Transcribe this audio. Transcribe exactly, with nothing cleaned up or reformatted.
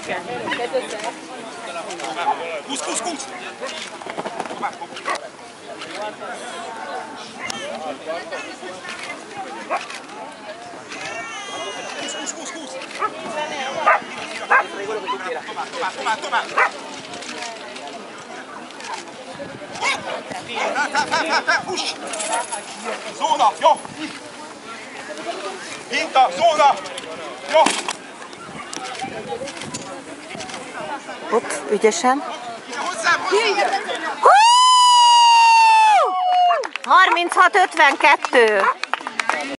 Húsz, húsz, húsz! Húsz, húsz, húsz! Tovább, tovább, tovább! Fel, fel, fel, fel, fuss! Zóna, jó! Hinta, zóna! Jó! Hopp, ügyesen. Hozzám, hozzám! harminchat ötvenkettő.